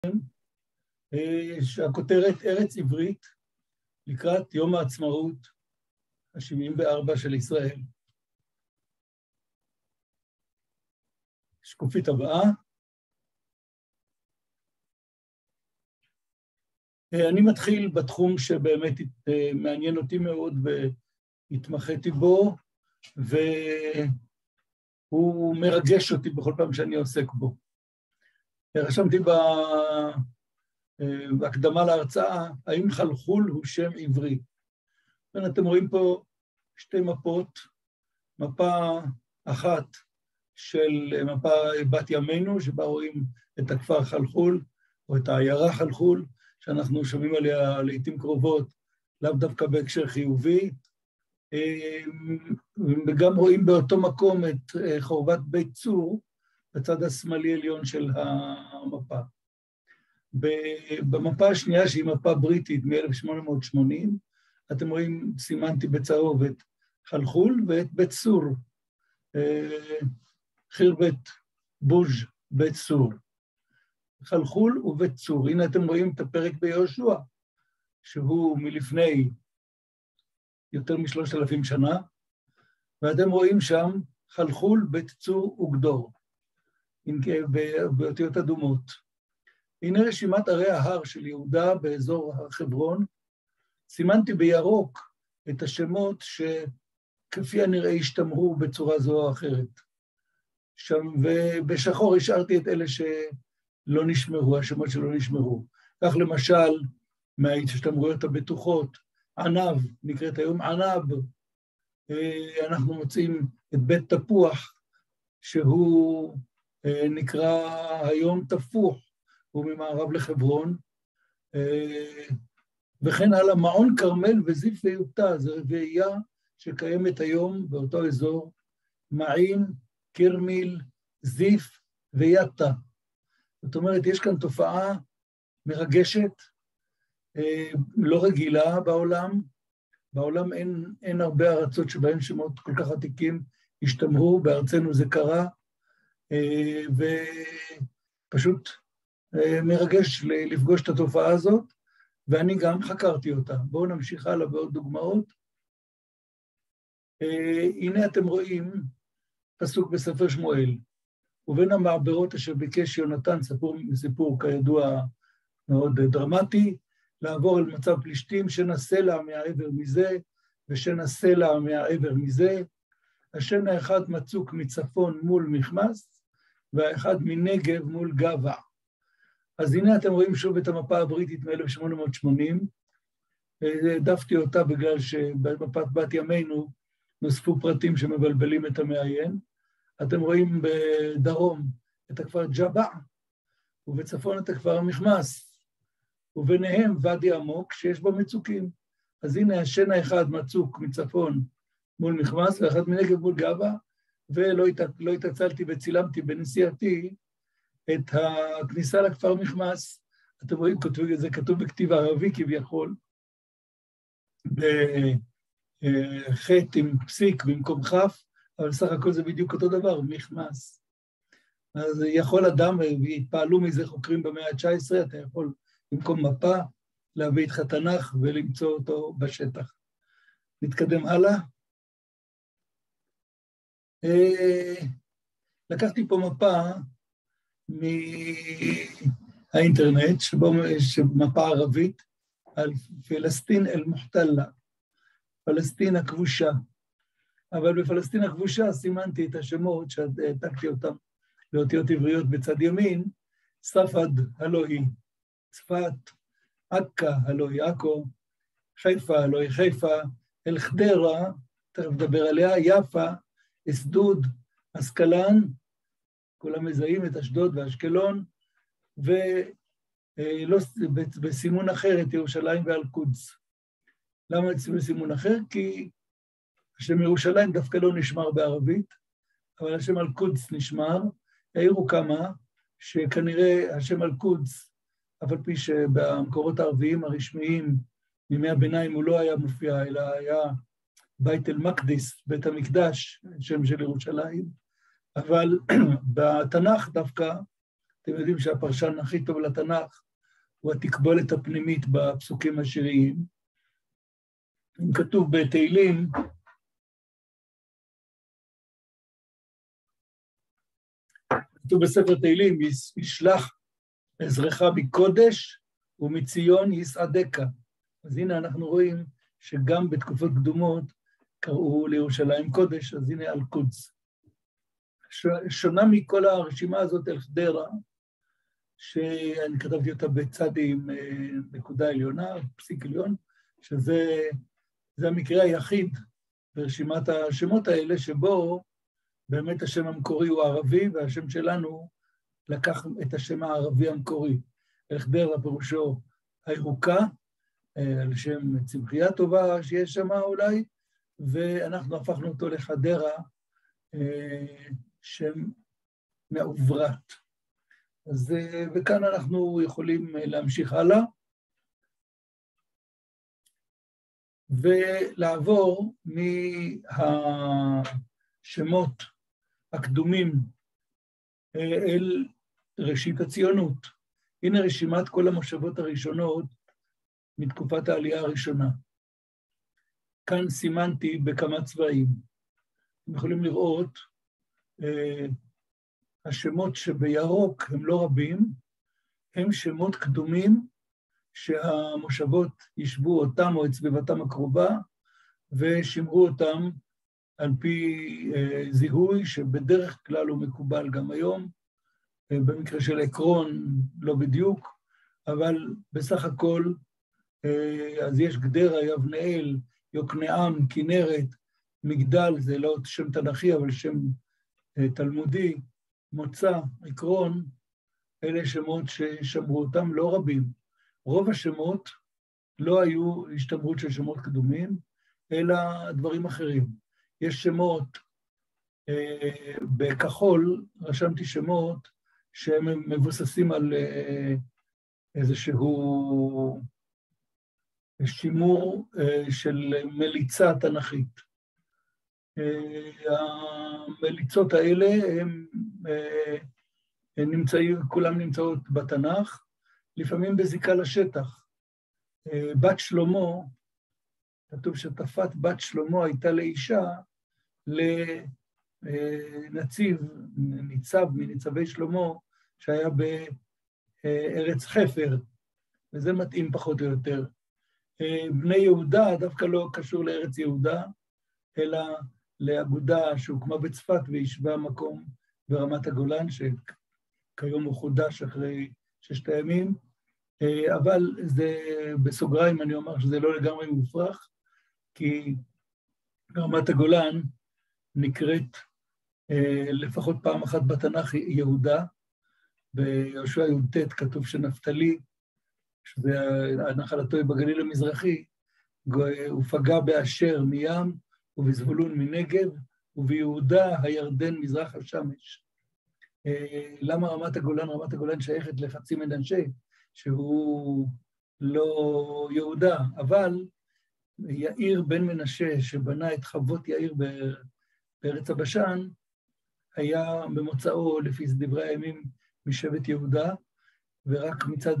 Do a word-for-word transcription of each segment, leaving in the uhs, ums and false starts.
שהכותרת ארץ עברית לקראת יום העצמאות ה-שבעים וארבע של ישראל. שקופית הבאה. אני מתחיל בתחום שבאמת מעניין אותי מאוד והתמחיתי בו, והוא מרגש אותי בכל פעם שאני עוסק בו. רשמתי בהקדמה להרצאה, האם חלחול הוא שם עברי? אתם רואים פה שתי מפות, מפה אחת של מפה בת ימינו, שבה רואים את הכפר חלחול, או את העיירה חלחול, שאנחנו שומעים עליה לעתים קרובות, לאו דווקא בהקשר חיובי, וגם רואים באותו מקום את חורבת בית צור, בצד השמאלי עליון של המפה. במפה השנייה, שהיא מפה בריטית מ-אלף שמונה מאות שמונים, אתם רואים, סימנתי בצהוב את חלחול ואת בית צור, חירבת בוז' בית צור. חלחול ובית צור. הנה אתם רואים את הפרק ביהושע, שהוא מלפני יותר משלושת אלפים שנה, ואתם רואים שם חלחול, בית צור וגדור, באותיות אדומות. הנה רשימת ערי ההר של יהודה באזור החברון, סימנתי בירוק את השמות שכפי הנראה השתמרו בצורה זו או אחרת. שם, ובשחור השארתי את אלה שלא נשמרו, השמות שלא נשמרו. כך למשל, מההשתמרויות הבטוחות, ענב, נקראת היום ענב, אנחנו מוצאים את בית תפוח, שהוא נקרא היום תפוח, הוא ממערב לחברון, וכן הלאה, מעון כרמל וזיף ויוטה, זו רביעייה שקיימת היום באותו אזור, מעין, קרמיל, זיף ויתה. זאת אומרת, יש כאן תופעה מרגשת, לא רגילה בעולם, בעולם אין, אין הרבה ארצות שבהן שמות כל כך עתיקים השתמרו, בארצנו זה קרה, ופשוט מרגש לפגוש את התופעה הזאת, ואני גם חקרתי אותה. בואו נמשיך הלאה בעוד דוגמאות. הנה אתם רואים פסוק בספר שמואל, ובין המעברות אשר ביקש יונתן, סיפור, סיפור כידוע מאוד דרמטי, לעבור אל מצב פלישתים, שנסלע מהעבר מזה, ושנסלע מהעבר מזה, השן האחד מצוק מצפון מול מכמס, והאחד מנגב מול גבע. אז הנה אתם רואים שוב את המפה הבריטית מ-אלף שמונה מאות שמונים, העדפתי אותה בגלל שבמפת בת ימינו נוספו פרטים שמבלבלים את המעיין. אתם רואים בדרום את הכפר ג'בע, ובצפון את הכפר המכמס, וביניהם ואדי עמוק שיש בו מצוקים. אז הנה השן האחד מצוק מצפון מול מכמס, ואחד מנגב מול גבע, ולא הת... לא התעצלתי וצילמתי בנסיעתי את הכניסה לכפר מכמס. אתם רואים, כתוב, זה כתוב בכתיב ערבי כביכול, בחטא עם פסיק במקום חף, אבל סך הכל זה בדיוק אותו דבר, מכמס. אז יכול אדם, והתפעלו מזה חוקרים במאה ה-תשע עשרה, אתה יכול במקום מפה להביא איתך תנ"ך ולמצוא אותו בשטח. נתקדם הלאה. לקחתי פה מפה מהאינטרנט, שבו מפה ערבית, על פלסטין אל-מוחתלה, פלסטין הכבושה. אבל בפלסטין הכבושה סימנתי את השמות שהעתקתי אותם לאותיות עבריות בצד ימין, ספד הלוי צפת, עכא הלוי עכו, חיפה הלוי חיפה, אל-חדרה, תכף נדבר עליה, יפה, אסדוד, אסקלן, כולם מזהים את אשדוד ואשקלון, ובסימון אחר את ירושלים ואל-קודס. למה בסימון אחר? כי השם ירושלים דווקא לא נשמר בערבית, אבל השם אל-קודס נשמר. העירו כמה שכנראה השם אל-קודס, אף על פי שבמקורות הערביים הרשמיים, מימי הביניים הוא לא היה מופיע, אלא היה בית אל-מקדיס, בית המקדש, שם של ירושלים, אבל בתנ"ך דווקא, אתם יודעים שהפרשן הכי טוב לתנ"ך הוא התקבולת הפנימית בפסוקים השיריים. אם כתוב בתהילים, כתוב בספר תהילים, ישלח עזרך מקודש ומציון יסעדך. אז הנה אנחנו רואים שגם בתקופות קדומות קראו לירושלים קודש, אז הנה אל-קודס. שונה מכל הרשימה הזאת אל חדרה, שאני כתבתי אותה בצד עם נקודה עליונה, פסיק עליון, שזה זה המקרה היחיד ברשימת השמות האלה, שבו באמת השם המקורי הוא ערבי, והשם שלנו לקח את השם הערבי המקורי. אל חדרה פירושו הירוקה, על שם צמחייה טובה שיש שם אולי, ואנחנו הפכנו אותו לחדרה, שם מעוברת. אז, וכאן אנחנו יכולים להמשיך הלאה, ולעבור מהשמות הקדומים אל ראשית הציונות. הנה רשימת כל המושבות הראשונות מתקופת העלייה הראשונה. כאן סימנתי בכמה צבעים. אתם יכולים לראות, אה, השמות שבירוק הם לא רבים, הם שמות קדומים שהמושבות ישבו אותם או את סביבתם הקרובה, ושימרו אותם על פי אה, זיהוי שבדרך כלל הוא מקובל גם היום, אה, במקרה של עקרון לא בדיוק, אבל בסך הכל, אה, אז יש גדרה, יבנאל, יוקנעם, כנרת, מגדל, זה לא שם תנ"כי, אבל שם אה, תלמודי, מוצא, עקרון, אלה שמות ששמרו אותם, לא רבים. רוב השמות לא היו השתמרות של שמות קדומים, אלא דברים אחרים. יש שמות, אה, בכחול, רשמתי שמות שהם מבוססים על אה, איזשהו שימור אה, של מליצה תנ"כית. המליצות האלה הם, הם נמצאים, כולם נמצאות בתנ"ך, לפעמים בזיקה לשטח. בת שלמה, כתוב שתפת בת שלמה הייתה לאישה לנציב, ניצב מניצבי שלמה, שהיה בארץ חפר, וזה מתאים פחות או יותר. בני יהודה דווקא לא קשור לארץ יהודה, אלא לאגודה שהוקמה בצפת וישבה מקום ברמת הגולן, שכיום הוא חודש אחרי ששת הימים, אבל זה בסוגריים, אני אומר שזה לא לגמרי מופרך, כי רמת הגולן נקראת לפחות פעם אחת בתנ"ך יהודה, ביהושע י"ט כתוב שנפתלי, שזה הנחלתו בגליל המזרחי, הוא פגע באשר מים, ובזבולון מנגב, וביהודה הירדן מזרח השמש. למה רמת הגולן? רמת הגולן שייכת לחצי מנשה, שהוא לא יהודה, אבל יאיר בן מנשה, שבנה את חוות יאיר בארץ הבשן, היה במוצאו, לפי דברי הימים, משבט יהודה, ורק מצד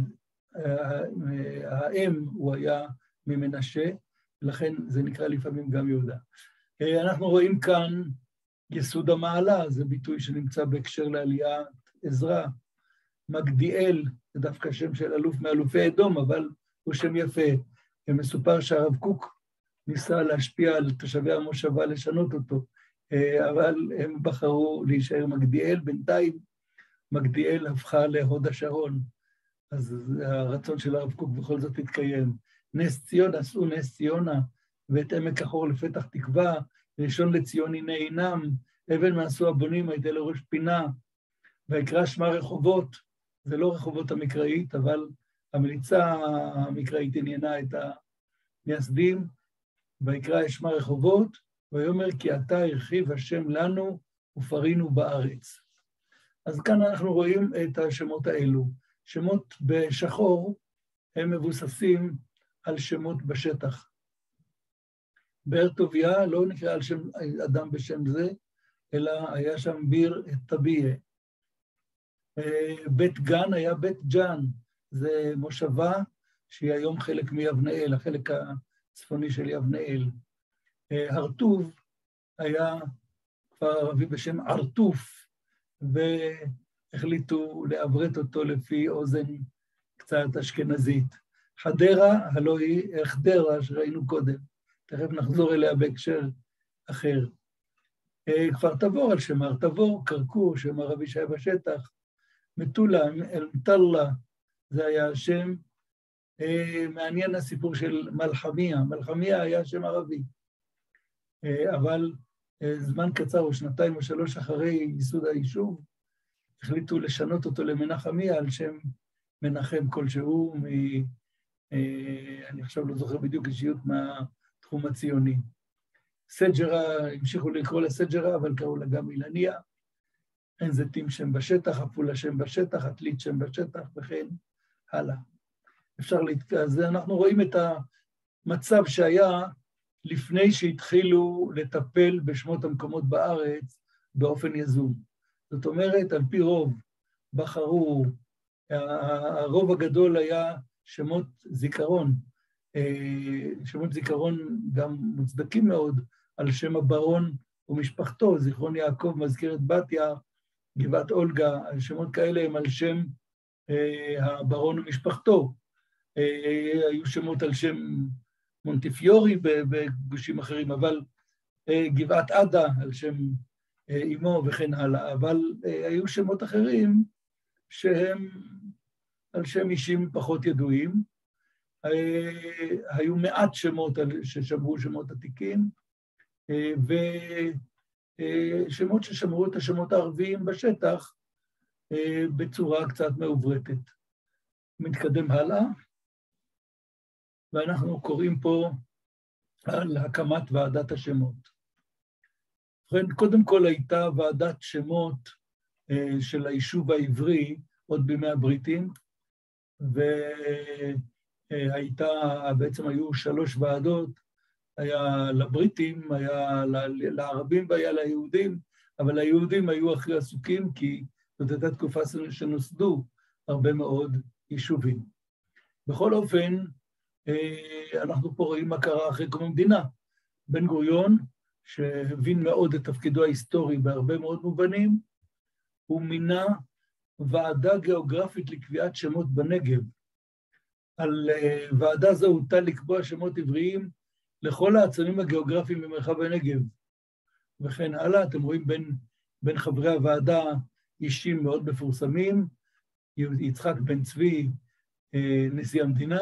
האם הוא היה ממנשה, ולכן זה נקרא לפעמים גם יהודה. אנחנו רואים כאן יסוד המעלה, זה ביטוי שנמצא בהקשר לעליית עזרא. מגדיאל, זה דווקא שם של אלוף מאלופי אדום, אבל הוא שם יפה. מסופר שהרב קוק ניסה להשפיע על תושבי המושבה לשנות אותו, אבל הם בחרו להישאר מגדיאל. בינתיים מגדיאל הפכה להוד השרון, אז הרצון של הרב קוק בכל זאת התקיים. נס ציון עשו נס ציונה, ואת עמק החור לפתח תקווה, ראשון לציון הנה עינם, אבן מעשו הבונים הייתה לראש פינה, ויקרא שמה רחובות, זה לא רחובות המקראית, אבל המליצה המקראית עניינה את המייסדים, ויקרא שמה רחובות, ויאמר כי אתה הרחיב השם לנו ופרינו בארץ. אז כאן אנחנו רואים את השמות האלו. שמות בשחור הם מבוססים על שמות בשטח. באר טוביה לא נקרא על שם אדם בשם זה, אלא היה שם ביר טביה. בית גן היה בית ג'ן, זה מושבה שהיא היום חלק מיבנאל, החלק הצפוני של יבנאל. הרטוב היה כפר ערבי בשם ערטוף, והחליטו לעברת אותו לפי אוזן קצת אשכנזית. חדרה, הלוא היא חדרה שראינו קודם, תכף נחזור אליה בהקשר אחר. כפר תבור על שם הר תבור, קרקור, שם הרבי שהיה בשטח, מטולה, אל-מטלה, זה היה השם. מעניין הסיפור של מלחמיה, מלחמיה היה שם ערבי, אבל זמן קצר או שנתיים או שלוש אחרי ייסוד היישוב, החליטו לשנות אותו למנחמיה על שם מנחם כלשהו, מ... אני עכשיו לא זוכר בדיוק אישיות מהתחום הציוני. סג'רה, המשיכו לקרוא לה סג'רה, אבל קראו לה גם אילניה, אין זיתים שם בשטח, עפולה שם בשטח, עתלית שם בשטח, וכן הלאה. אפשר להתקע, אז אנחנו רואים את המצב שהיה לפני שהתחילו לטפל בשמות המקומות בארץ באופן יזום. זאת אומרת, על פי רוב בחרו, הרוב הגדול היה שמות זיכרון, שמות זיכרון גם מוצדקים מאוד, על שם הברון ומשפחתו, זיכרון יעקב, מזכרת בתיה, גבעת אולגה, שמות כאלה הם על שם הברון ומשפחתו. היו שמות על שם מונטיפיורי בגושים אחרים, אבל גבעת עדה על שם אמו וכן הלאה, אבל היו שמות אחרים שהם על שם אישים פחות ידועים. היו מעט שמות ששמרו שמות עתיקים, ושמות ששמרו את השמות הערביים בשטח בצורה קצת מעוברתת. מתקדם הלאה, ואנחנו קוראים פה על הקמת ועדת השמות. קודם כל הייתה ועדת שמות של היישוב העברי, עוד בימי הבריטים, והייתה, בעצם היו שלוש ועדות, היה לבריטים, היה לערבים והיה ליהודים, אבל היהודים היו הכי עסוקים, כי זאת הייתה תקופה שנוסדו הרבה מאוד יישובים. בכל אופן, אנחנו פה רואים מה קרה אחרי קום המדינה. בן גוריון, שהבין מאוד את תפקידו ההיסטורי בהרבה מאוד מובנים, הוא מינה ועדה גיאוגרפית לקביעת שמות בנגב. על ועדה זו הוטל לקבוע שמות עבריים לכל העצמים הגיאוגרפיים במרחב הנגב. וכן הלאה, אתם רואים בין, בין חברי הוועדה אישים מאוד מפורסמים, יצחק בן צבי, נשיא המדינה,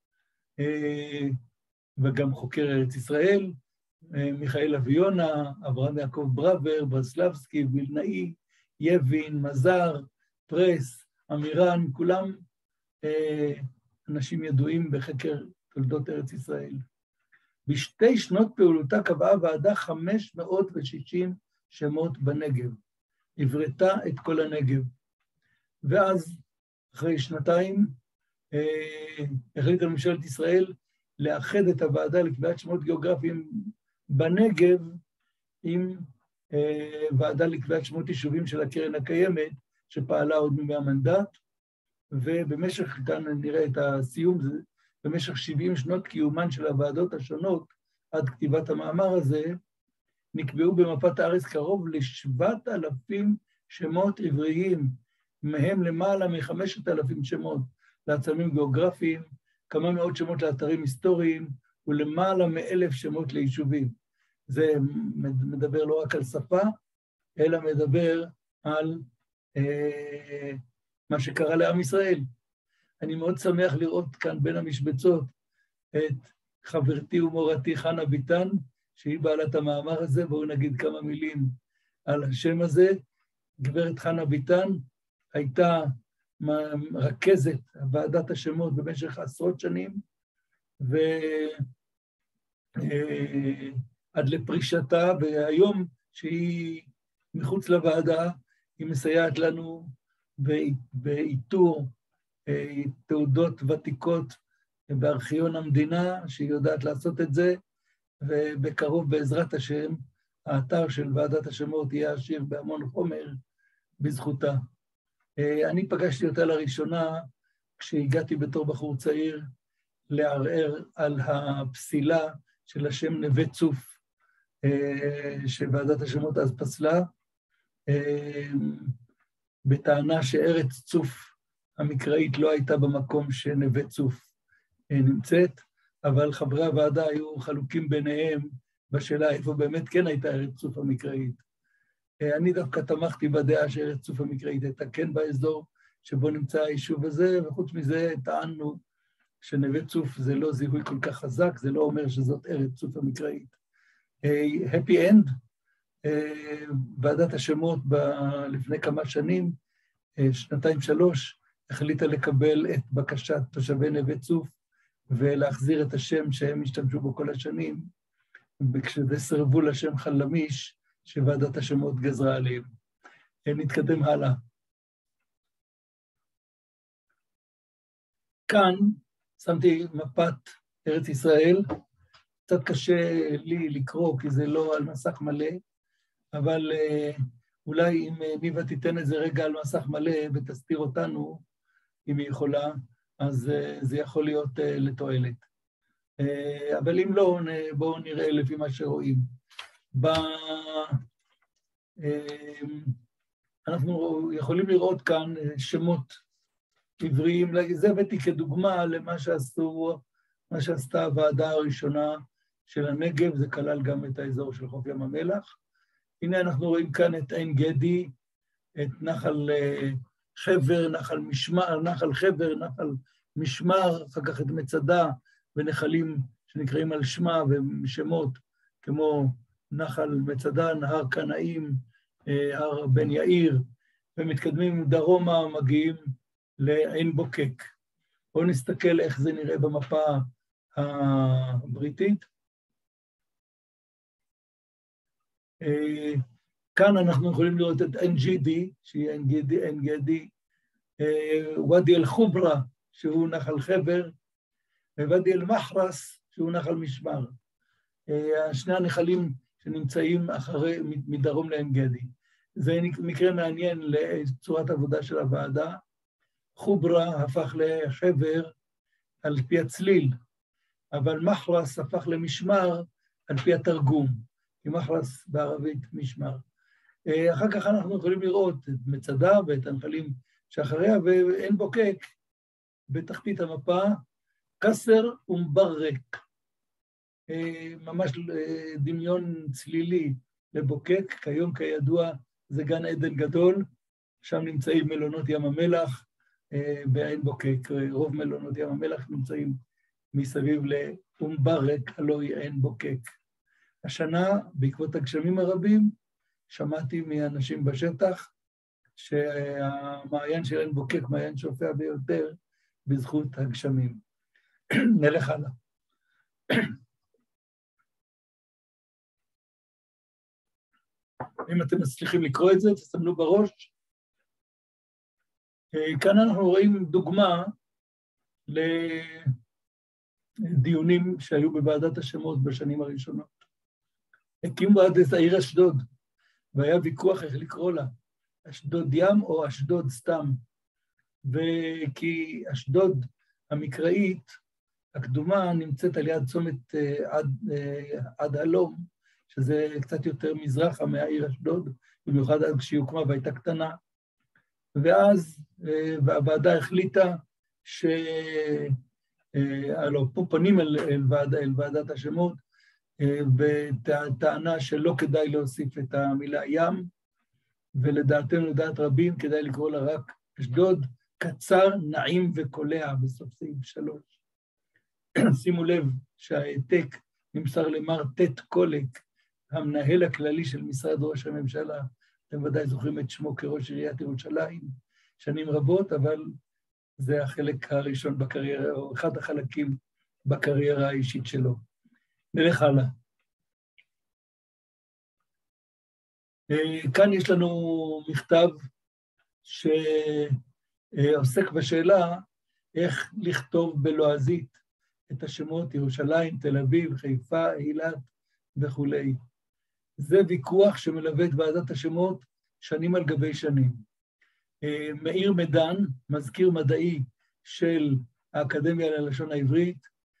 וגם חוקר ארץ ישראל, מיכאל אביונה, אברהם יעקב ברוור, ברסלבסקי, וילנאי, יבין, מזר, פרס, אמירן, כולם אנשים ידועים בחקר תולדות ארץ ישראל. בשתי שנות פעולתה קבעה הוועדה חמש מאות ושישים שמות בנגב, עברתה את כל הנגב. ואז, אחרי שנתיים, החליטה ממשלת ישראל לאחד את הוועדה לקביעת שמות גיאוגרפיים בנגב עם ועדה לקביעת שמות יישובים של הקרן הקיימת, שפעלה עוד מימי המנדט, ובמשך, כאן נראה את הסיום, במשך שבעים שנות קיומן של הוועדות השונות, עד כתיבת המאמר הזה, נקבעו במפת הארץ קרוב לשבעת אלפים שמות עבריים, מהם למעלה מחמשת אלפים שמות לעצמים גיאוגרפיים, כמה מאות שמות לאתרים היסטוריים, ולמעלה מאלף שמות ליישובים. זה מדבר לא רק על שפה, אלא מדבר על אה, מה שקרה לעם ישראל. אני מאוד שמח לראות כאן בין המשבצות את חברתי ומורתי חנה ביטן, שהיא בעלת המאמר הזה, בואו נגיד כמה מילים על השם הזה. גברת חנה ביטן הייתה רכזת ועדת השמות במשך עשרות שנים, ועד לפרישתה, והיום שהיא מחוץ לוועדה, היא מסייעת לנו באיתור תעודות ותיקות בארכיון המדינה, שהיא יודעת לעשות את זה, ובקרוב בעזרת השם, האתר של ועדת השמות יהיה עשיר בהמון חומר בזכותה. אני פגשתי אותה לראשונה כשהגעתי בתור בחור צעיר לערער על הפסילה של השם נווה צוף, שוועדת השמות אז פסלה, בטענה שארץ צוף המקראית לא הייתה במקום שנווה צוף נמצאת, אבל חברי הוועדה היו חלוקים ביניהם בשאלה איפה באמת כן הייתה ארץ צוף המקראית. אני דווקא תמכתי בדעה שארץ צוף המקראית הייתה כן באזור שבו נמצא היישוב הזה, וחוץ מזה טענו שנווה צוף זה לא זיהוי כל כך חזק, זה לא אומר שזאת ארץ צוף המקראית. Happy End, ועדת השמות לפני כמה שנים, שנתיים שלוש, החליטה לקבל את בקשת תושבי נווה צוף, ולהחזיר את השם שהם השתמשו בו כל השנים, וכשזה סרבו לשם חלמיש, שוועדת השמות גזרה עליהם. נתקדם הלאה. כאן שמתי מפת ארץ ישראל, קצת קשה לי לקרוא, כי זה לא על מסך מלא, אבל אולי אם ניבה תיתן את זה רגע על מסך מלא ותסתיר אותנו, אם היא יכולה, אז זה יכול להיות לתועלת. אבל אם לא, בואו נראה לפי מה שרואים. אנחנו יכולים לראות כאן שמות עבריים, זה הבאתי כדוגמה למה שעשו, מה שעשתה הוועדה הראשונה של הנגב, זה כלל גם את האזור של חוף ים המלח. הנה אנחנו רואים כאן את עין גדי, את נחל חבר, נחל משמר, נחל חבר, נחל משמר, אחר כך את מצדה ונחלים שנקראים על שמה ושמות כמו נחל מצדה, נהר קנאים, הר בן יאיר, ומתקדמים דרומה, מגיעים לעין בוקק. בואו נסתכל איך זה נראה במפה הבריטית. כאן אנחנו יכולים לראות את עין ג'ידי, שהיא עין גדי, עין גדי, ואדי אל-חוברה, שהוא נחל חבר, וואדי אל-מחרס, שהוא נחל משמר. שני הנחלים שנמצאים אחרי, מדרום לעין גדי. זה מקרה מעניין לצורת עבודה של הוועדה. חוברה הפך לחבר על פי הצליל, אבל מחרס הפך למשמר על פי התרגום, כי מחרס בערבית משמר. אחר כך אנחנו יכולים לראות את מצדה ואת הנחלים שאחריה, ועין בוקק בתחתית המפה, קסר ומברק, ממש דמיון צלילי לבוקק, כיום כידוע זה גן עדן גדול, שם נמצאים מלונות ים המלח, בעין בוקק, רוב מלונות ים המלח נמצאים מסביב לאומברק, הלוא היא עין בוקק. השנה, בעקבות הגשמים הרבים, שמעתי מאנשים בשטח, שהמעיין של עין בוקק, מעיין שופע ביותר, בזכות הגשמים. נלך הלאה. אם אתם מצליחים לקרוא את זה, תסמנו בראש. כאן אנחנו רואים דוגמה לדיונים שהיו בוועדת השמות בשנים הראשונות. הקימו עד את העיר אשדוד, והיה ויכוח איך לקרוא לה, אשדוד ים או אשדוד סתם. וכי אשדוד המקראית, הקדומה, נמצאת על יד צומת עד, עד הלום, שזה קצת יותר מזרחה מהעיר אשדוד, במיוחד עד כשהיא הוקמה והייתה קטנה. ואז הוועדה החליטה ש... הלוא, פה פונים אל, אל, ועד, אל ועדת השמות, בטענה שלא כדאי להוסיף את המילה ים, ולדעתנו, לדעת רבים, כדאי לקרוא לה רק אשדוד, קצר, נעים וקולע בסוף סעיף שלוש. שימו לב שהעתק נמסר למר טט קולק, המנהל הכללי של משרד ראש הממשלה, אתם ודאי זוכרים את שמו כראש עיריית ירושלים, שנים רבות, אבל זה החלק הראשון בקריירה, או אחד החלקים בקריירה האישית שלו. נלך הלאה. כאן יש לנו מכתב שעוסק בשאלה איך לכתוב בלועזית את השמות ירושלים, תל אביב, חיפה, אילת וכו'. זה ויכוח שמלווה את ועדת השמות שנים על גבי שנים. מאיר מדן, מזכיר מדעי של האקדמיה ללשון העברית,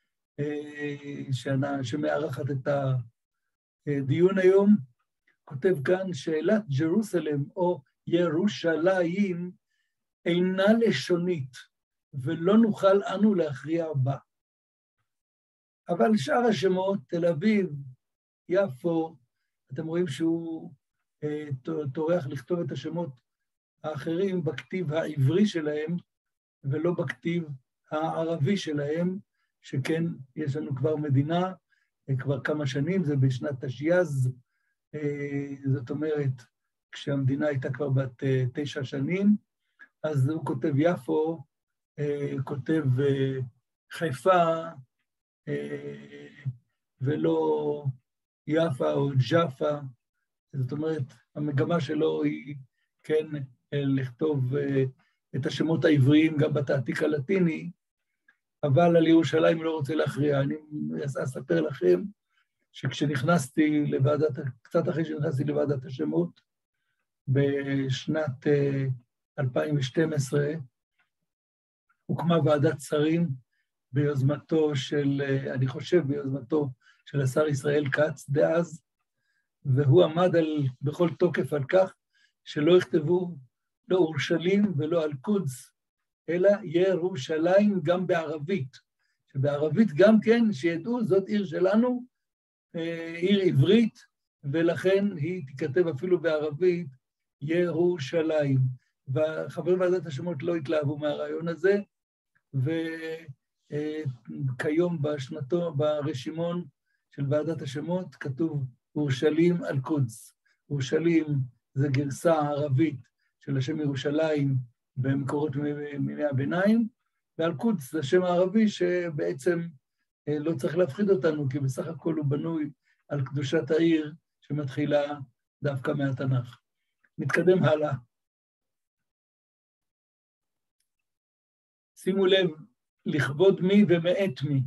שמארחת את הדיון היום, כותב כאן, שאלת ג'רוסלם או ירושלים אינה לשונית, ולא נוכל אנו להכריע בה. אבל שאר השמות, תל אביב, יפו, אתם רואים שהוא טורח לכתוב את השמות האחרים בכתיב העברי שלהם, ולא בכתיב הערבי שלהם, שכן יש לנו כבר מדינה, כבר כמה שנים, זה בשנת תשי"ז, זאת אומרת, כשהמדינה הייתה כבר בת תשע שנים, אז הוא כותב יפו, כותב חיפה, ולא יפה או ג'פה, זאת אומרת, המגמה שלו היא כן לכתוב את השמות העבריים גם בתעתיק הלטיני, אבל על ירושלים לא רוצה להכריע. אני אספר לכם שכשנכנסתי לוועדת, קצת אחרי שנכנסתי לוועדת השמות, בשנת אלפיים ושתים עשרה, הוקמה ועדת שרים ביוזמתו של, אני חושב ביוזמתו של השר ישראל כץ דאז, והוא עמד על, בכל תוקף על כך שלא יכתבו לא אורשלים ולא על קודס, אלא ירושלים גם בערבית. שבערבית גם כן, שידעו, זאת עיר שלנו, עיר עברית, ולכן היא תיכתב אפילו בערבית ירושלים. וחברי ועדת השמות לא התלהבו מהרעיון הזה, וכיום בשנתו, ברשימון של ועדת השמות, כתוב אורשלים על קודס. אורשלים זה גרסה ערבית של השם ירושלים במקורות מימי הביניים, ועל קודס זה השם הערבי שבעצם לא צריך להפחיד אותנו, כי בסך הכל הוא בנוי על קדושת העיר שמתחילה דווקא מהתנ"ך. נתקדם הלאה. שימו לב, לכבוד מי ומאת מי,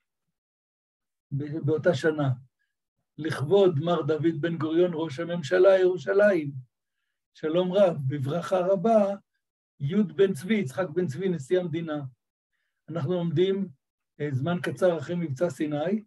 באותה שנה. לכבוד מר דוד בן גוריון, ראש הממשלה ירושלים. שלום רב, בברכה רבה, י' בן צבי, יצחק בן צבי, נשיא המדינה. אנחנו עומדים זמן קצר אחרי מבצע סיני.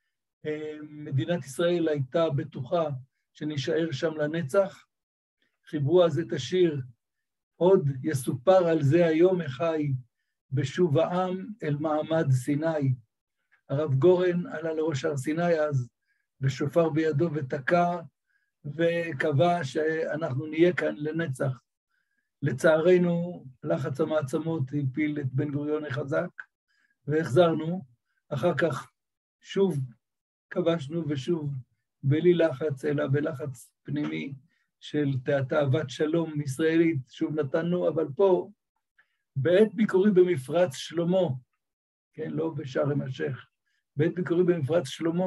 מדינת ישראל הייתה בטוחה שנשאר שם לנצח. חיברו אז את השיר, עוד יסופר על זה היום החי, בשוב העם אל מעמד סיני. הרב גורן עלה לראש הר סיני אז, בשופר בידו ותקע, וקבע שאנחנו נהיה כאן לנצח. לצערנו, לחץ המעצמות הפיל את בן גוריון החזק, והחזרנו. אחר כך שוב כבשנו ושוב בלי לחץ, אלא בלחץ פנימי של תאוות שלום ישראלית, שוב נתנו, אבל פה, בעת ביקורי במפרץ שלמה, כן, לא בשארם א-שייח, בעת ביקורי במפרץ שלמה,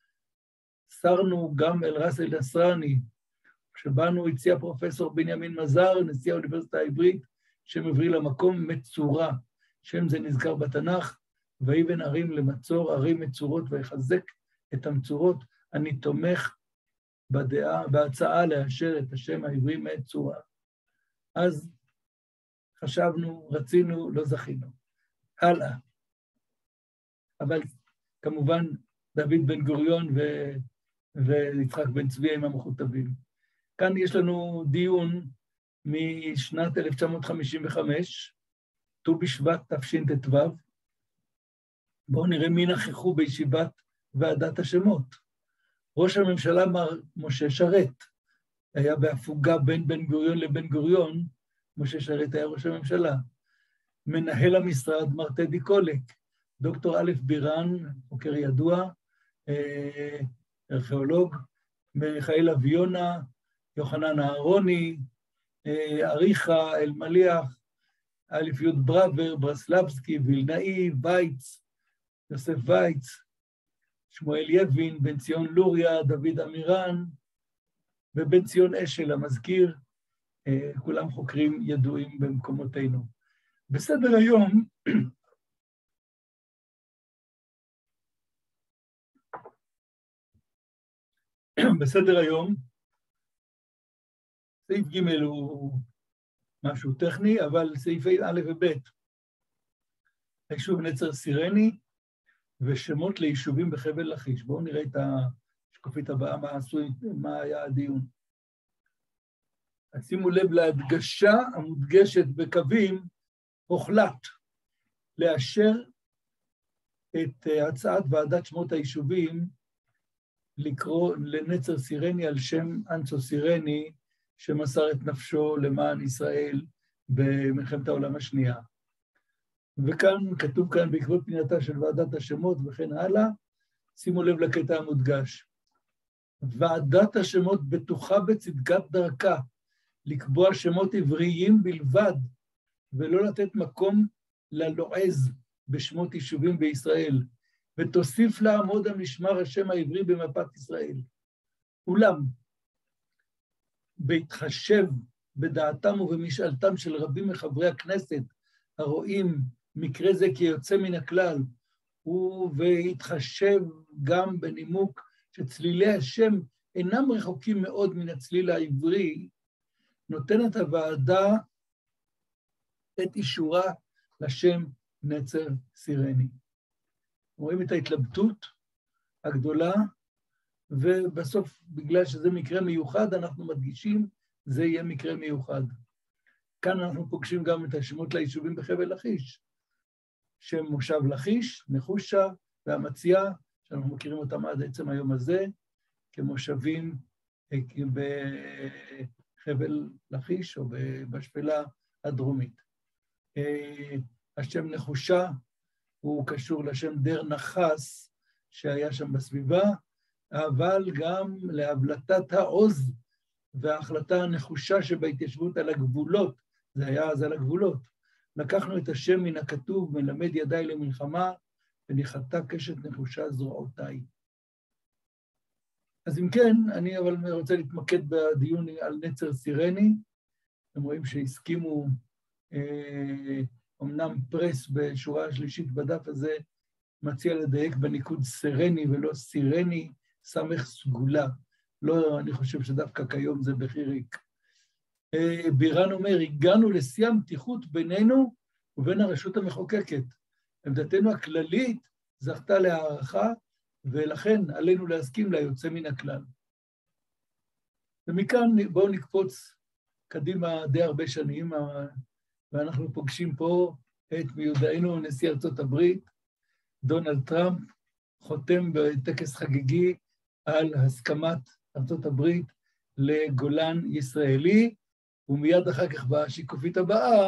סרנו גם אל ראס אל נסרני, שבאנו הציע פרופסור בנימין מזר, נשיא האוניברסיטה העברית, שמביא למקום מצורה, שם זה נזכר בתנ"ך, ויבן ערים למצור, ערים מצורות, ויחזק את המצורות. אני תומך בדעה, בהצעה לאשר את השם העברי מצורה. אז חשבנו, רצינו, לא זכינו. הלאה. אבל כמובן דוד בן גוריון ו... ויצחק בן צבי הם המכותבים. כאן יש לנו דיון משנת אלף תשע מאות חמישים וחמש, ט"ו בשבט תשט"ו. בואו נראה מי נכחו בישיבת ועדת השמות. ראש הממשלה מר משה שרת, היה בהפוגה בין בן גוריון לבן גוריון, משה שרת היה ראש הממשלה. מנהל המשרד מר טדי קולק, דוקטור א' בירן, חוקר ידוע, ארכיאולוג, מיכאל אביונה, יוחנן אהרוני, אריכה, אלמליח, א' י' ברוור, ברסלבסקי, וילנאי, וייץ, יוסף וייץ, שמואל יבין, בן ציון לוריה, דוד אמירן, ובן ציון אשל המזכיר, כולם חוקרים ידועים במקומותינו. בסדר היום, בסדר היום, סעיף ג' הוא משהו טכני, אבל סעיפי א' וב'. היישוב נצר סירני, ושמות ליישובים בחבל לכיש. בואו נראה את השקופית הבאה, מה עשו, מה היה הדיון. אז שימו לב להדגשה המודגשת בקווים, הוחלט לאשר את הצעת ועדת שמות היישובים, לקרוא לנצר סירני על שם אנצו סירני, שמסר את נפשו למען ישראל במלחמת העולם השנייה. וכאן, כתוב כאן בעקבות פנייתה של ועדת השמות וכן הלאה, שימו לב לקטע המודגש. ועדת השמות בטוחה בצדקת דרכה, לקבוע שמות עבריים בלבד, ולא לתת מקום ללועז בשמות יישובים בישראל, ותוסיף לעמוד על משמר השם העברי במפת ישראל. אולם, בהתחשב בדעתם ובמשאלתם של רבים מחברי הכנסת, הרואים מקרה זה כיוצא מן הכלל, ובהתחשב גם בנימוק שצלילי השם אינם רחוקים מאוד מן הצליל העברי, נותנת הוועדה את אישורה לשם נצר סירני. רואים את ההתלבטות הגדולה, ובסוף, בגלל שזה מקרה מיוחד, אנחנו מדגישים, זה יהיה מקרה מיוחד. כאן אנחנו פוגשים גם את השמות ליישובים בחבל לכיש, שם מושב לכיש, נחושה והמציאה, שאנחנו מכירים אותם עד עצם היום הזה, כמושבים בחבל לכיש או בשפלה הדרומית. השם נחושה הוא קשור לשם דר נחס שהיה שם בסביבה, אבל גם להבלטת העוז וההחלטה הנחושה שבהתיישבות על הגבולות, זה היה אז על הגבולות. לקחנו את השם מן הכתוב, מלמד ידיי למלחמה, וניחתה קשת נחושה זרועותיי. אז אם כן, אני אבל רוצה להתמקד בדיון על נצר סירני. אתם רואים שהסכימו, אה, אמנם פרס בשורה השלישית בדף הזה, מציע לדייק בניקוד סירני ולא סירני, סמך סגולה. לא, אני חושב שדווקא כיום זה בחיריק. אה, בירן אומר, הגענו לשיא המתיחות בינינו ובין הרשות המחוקקת. עמדתנו הכללית זכתה להערכה, ולכן עלינו להסכים ליוצא מן הכלל. ומכאן בואו נקפוץ קדימה די הרבה שנים, ואנחנו פוגשים פה את מיודענו נשיא ארצות הברית, דונלד טראמפ, חותם בטקס חגיגי על הסכמת ארצות הברית לגולן ישראלי, ומיד אחר כך בשיקופית הבאה,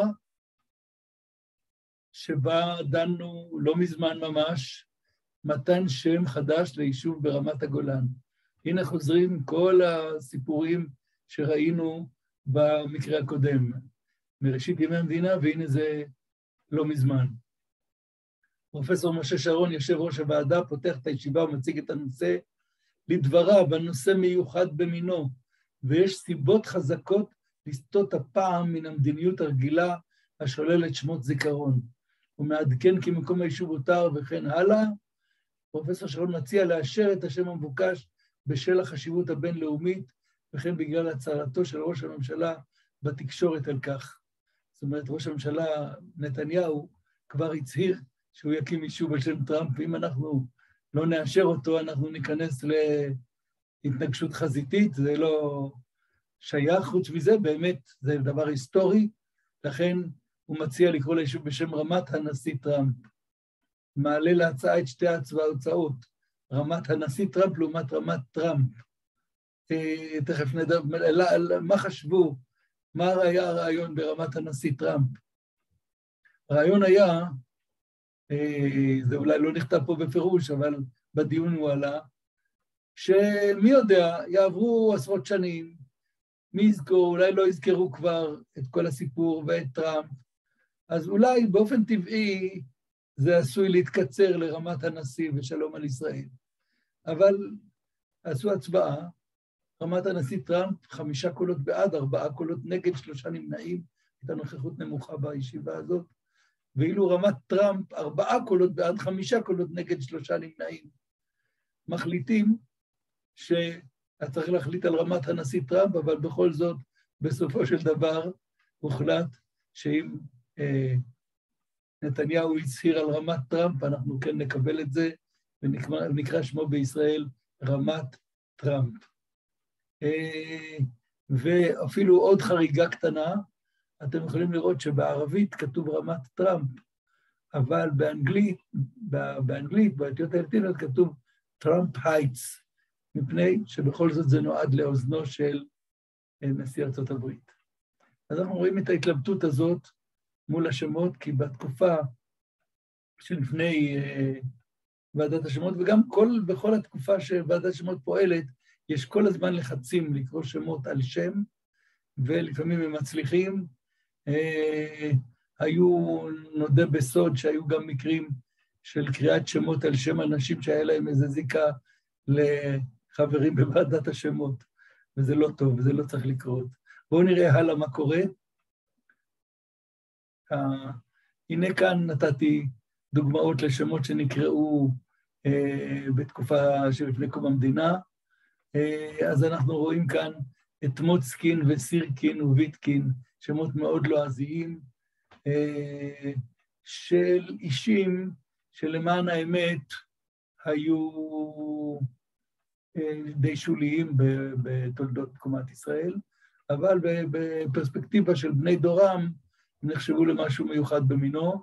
שבה דנו לא מזמן ממש, מתן שם חדש ליישוב ברמת הגולן. הנה חוזרים כל הסיפורים שראינו במקרה הקודם, מראשית ימי המדינה, והנה זה לא מזמן. פרופסור משה שרון, יושב ראש הוועדה, פותח את הישיבה ומציג את הנושא, לדבריו, הנושא מיוחד במינו, ויש סיבות חזקות לסטות הפעם מן המדיניות הרגילה השוללת שמות זיכרון. הוא מעדכן כי מקום היישוב הותר וכן הלאה. פרופסור שרון מציע לאשר את השם המבוקש בשל החשיבות הבינלאומית, וכן בגלל הצהרתו של ראש הממשלה בתקשורת על כך. זאת אומרת, ראש הממשלה נתניהו כבר הצהיר שהוא יקים יישוב על שם טראמפ, ואם אנחנו לא נאשר אותו, אנחנו ניכנס להתנגשות חזיתית, זה לא שייך, חוץ מזה, באמת, זה דבר היסטורי, לכן הוא מציע לקרוא ליישוב בשם רמת הנשיא טראמפ. מעלה להצעה את שתי ההצעות, רמת הנשיא טראמפ לעומת רמת טראמפ. תכף נדע, מה חשבו, מה היה הרעיון ברמת הנשיא טראמפ? הרעיון היה, זה אולי לא נכתב פה בפירוש, אבל בדיון הוא עלה, שמי יודע, יעברו עשרות שנים, מי יזכור, אולי לא יזכרו כבר את כל הסיפור ואת טראמפ, אז אולי באופן טבעי זה עשוי להתקצר לרמת הנשיא ושלום על ישראל. אבל עשו הצבעה, רמת הנשיא טראמפ, חמישה קולות בעד, ארבעה קולות נגד, שלושה נמנעים, הייתה נוכחות נמוכה בישיבה הזאת, ואילו רמת טראמפ, ארבעה קולות בעד, חמישה קולות נגד, שלושה נמנעים. מחליטים שצריך להחליט על רמת הנשיא טראמפ, אבל בכל זאת, בסופו של דבר, הוחלט שאם אה, נתניהו הצהיר על רמת טראמפ, אנחנו כן נקבל את זה, ונקרא שמו בישראל רמת טראמפ. אה, ואפילו עוד חריגה קטנה, אתם יכולים לראות שבערבית כתוב רמת טראמפ, אבל באנגלית, באנגלית, באותיות הלטיניות כתוב טראמפ הייטס, מפני שבכל זאת זה נועד לאוזנו של נשיא ארצות הברית. אז אנחנו רואים את ההתלבטות הזאת מול השמות, כי בתקופה שלפני uh, ועדת השמות, וגם כל, בכל התקופה שוועדת השמות פועלת, יש כל הזמן לחצים לקרוא שמות על שם, ולפעמים הם מצליחים. Uh, היו נודה בסוד שהיו גם מקרים של קריאת שמות על שם אנשים שהיה להם איזו זיקה לחברים בוועדת השמות, וזה לא טוב, וזה לא צריך לקרות. בואו נראה הלאה מה קורה. Uh, הנה כאן נתתי דוגמאות לשמות שנקראו uh, בתקופה שלפני קום המדינה. Uh, אז אנחנו רואים כאן את מוצקין וסירקין וויטקין, שמות מאוד לועזיים, uh, של אישים שלמען האמת היו uh, די שוליים בתולדות תקומת ישראל, אבל בפרספקטיבה של בני דורם, הם נחשבו למשהו מיוחד במינו.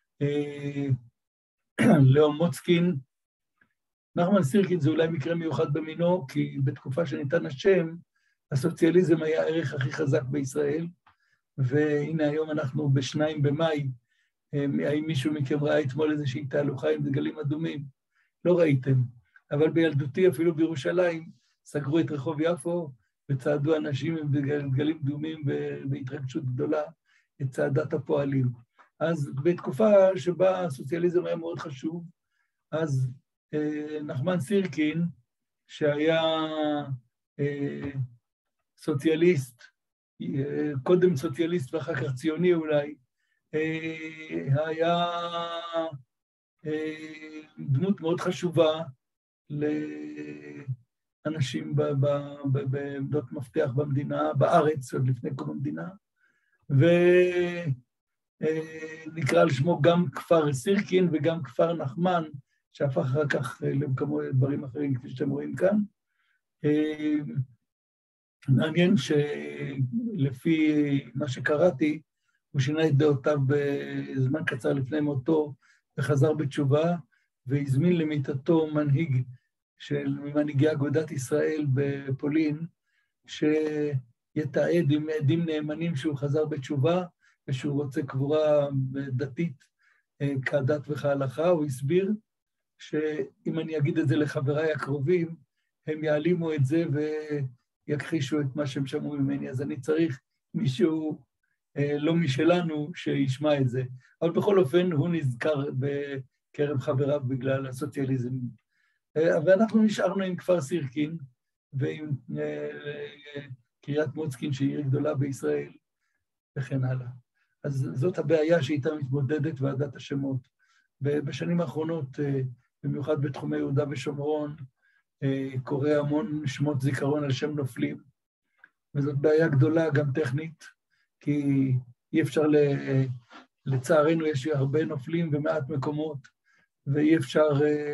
לאון מוצקין, נחמן סירקין זה אולי מקרה מיוחד במינו, כי בתקופה שניתן השם, הסוציאליזם היה הערך הכי חזק בישראל, והנה היום אנחנו בשניים במאי, האם מישהו מכם ראה אתמול איזושהי תהלוכה עם דגלים אדומים? לא ראיתם, אבל בילדותי אפילו בירושלים, סגרו את רחוב יפו, וצעדו אנשים עם דגלים אדומים בהתרגשות גדולה, את צעדת הפועלים. אז בתקופה שבה הסוציאליזם היה מאוד חשוב, אז אה, נחמן סירקין, שהיה אה, סוציאליסט, אה, קודם סוציאליסט ואחר כך ציוני אולי, אה, היה אה, דמות מאוד חשובה לאנשים בעמדות מפתח במדינה, בארץ, עוד לפני קום המדינה, ונקרא על שמו גם כפר סירקין וגם כפר נחמן, שהפך אחר כך למקומות דברים אחרים, כפי שאתם רואים כאן. מעניין שלפי מה שקראתי, הוא שינה את דעותיו בזמן קצר לפני מותו, וחזר בתשובה, והזמין למיטתו מנהיג של מנהיגי אגודת ישראל בפולין, שיתעד עם עדים נאמנים שהוא חזר בתשובה, ושהוא רוצה קבורה דתית כדת וכהלכה. הוא הסביר שאם אני אגיד את זה לחבריי הקרובים, הם יעלימו את זה ויכחישו את מה שהם שמעו ממני, אז אני צריך מישהו לא משלנו שישמע את זה. אבל בכל אופן הוא נזכר בקרב חבריו בגלל הסוציאליזם. ואנחנו נשארנו עם כפר סירקין ועם קריית מוצקין שהיא עיר גדולה בישראל וכן הלאה. אז זאת הבעיה שאיתה מתמודדת ועדת השמות. בשנים האחרונות, במיוחד בתחומי יהודה ושומרון, קורא המון שמות זיכרון על שם נופלים, וזאת בעיה גדולה גם טכנית, כי אי אפשר, לצערנו יש הרבה נופלים במעט מקומות, ואי אפשר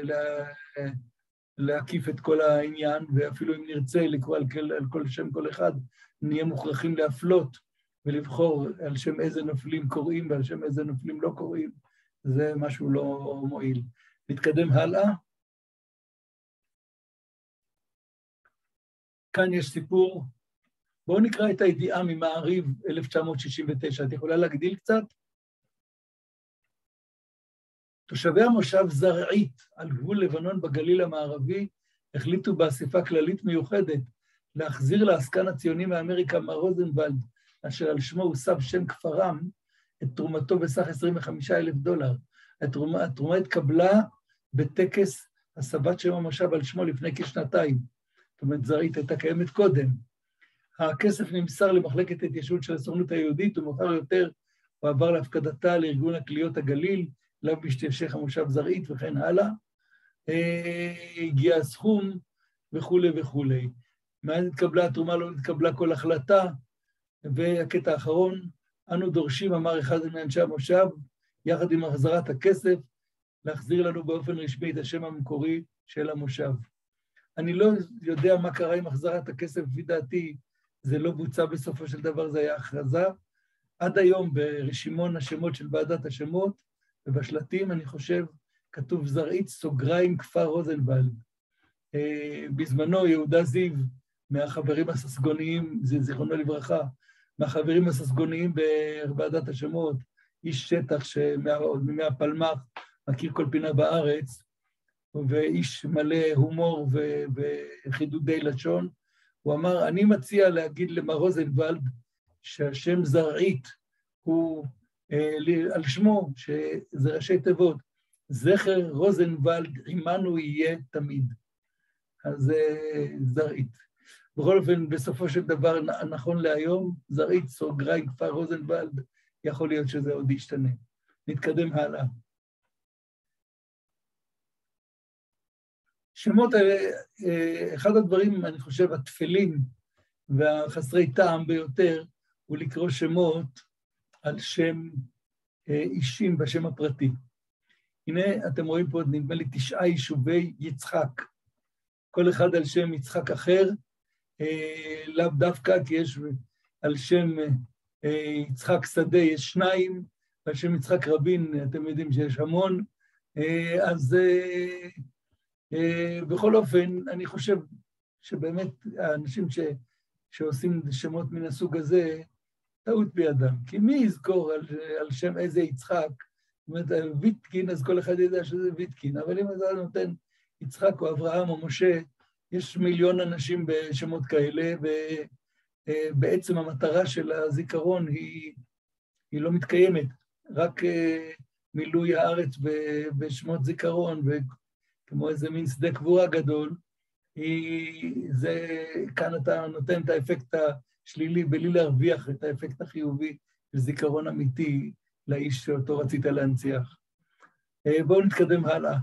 להקיף את כל העניין, ואפילו אם נרצה לקרוא על כל, על כל שם כל אחד, נהיה מוכרחים להפלות ולבחור על שם איזה נופלים קוראים ועל שם איזה נופלים לא קוראים, זה משהו לא מועיל. נתקדם הלאה. כאן יש סיפור, בואו נקרא את הידיעה ממעריב אלף תשע מאות שישים ותשע, את יכולה להגדיל קצת? תושבי המושב זרעית על גבול לבנון בגליל המערבי החליטו באספה כללית מיוחדת להחזיר לעסקן הציוני מאמריקה מר רוזנבלד, אשר על שמו הוסב שם כפרם, את תרומתו בסך עשרים וחמישה אלף דולר. התרומה, התרומה התקבלה בטקס הסבת שם המושב על שמו לפני כשנתיים. זאת אומרת, זרעית הייתה קיימת קודם. הכסף נמסר למחלקת התיישבות של הסוכנות היהודית, ומאוחר יותר הוא עבר להפקדתה לארגון הקליות הגליל, אליו משתייך המושב זרעית וכן הלאה. הגיע הסכום וכו' וכו'. מאז התקבלה התרומה, לא התקבלה כל החלטה, והקטע האחרון, אנו דורשים, אמר אחד מאנשי המושב, יחד עם החזרת הכסף, להחזיר לנו באופן רשמי את השם המקורי של המושב. אני לא יודע מה קרה עם החזרת הכסף, לפי דעתי, זה לא בוצע בסופו של דבר, זה היה הכרזה. עד היום ברשימון השמות של ועדת השמות, ובשלטים, אני חושב, כתוב זרעית סוגריים כפר רוזנוולד. בזמנו יהודה זיו, מהחברים הססגוניים, זיכרונו לברכה, מהחברים הססגוניים בוועדת השמות, איש שטח שמאה הפלמ"ח, מכיר כל פינה בארץ, ואיש מלא הומור וחידודי לשון, הוא אמר, אני מציע להגיד למר רוזנוולד, שהשם זרעית הוא אה, על שמו, שזה ראשי תיבות, זכר רוזנוולד עמנו יהיה תמיד. אז אה, זרעית. בכל אופן, בסופו של דבר, נכון להיום, זרעית סוגריים כפר רוזנוולד, יכול להיות שזה עוד ישתנה. נתקדם הלאה. שמות, אחד הדברים, אני חושב, התפלים והחסרי טעם ביותר, הוא לקרוא שמות על שם אישים בשם הפרטי. הנה, אתם רואים פה, נדמה לי, תשעה יישובי יצחק. כל אחד על שם יצחק אחר, לאו דווקא, כי יש על שם יצחק שדה יש שניים, ועל שם יצחק רבין, אתם יודעים שיש המון, אז בכל אופן, אני חושב שבאמת האנשים ש, שעושים שמות מן הסוג הזה, טעות בידם. כי מי יזכור על, על שם איזה יצחק? זאת אומרת, ויטקין, אז כל אחד יודע שזה ויטקין, אבל אם אתה נותן יצחק או אברהם או משה, יש מיליון אנשים בשמות כאלה, ובעצם המטרה של הזיכרון היא, היא לא מתקיימת, רק מילוי הארץ בשמות זיכרון, וכמו איזה מין שדה קבורה גדול, היא, זה, כאן אתה נותן את האפקט השלילי, בלי להרוויח את האפקט החיובי, לזיכרון אמיתי לאיש שאותו רצית להנציח. בואו נתקדם הלאה.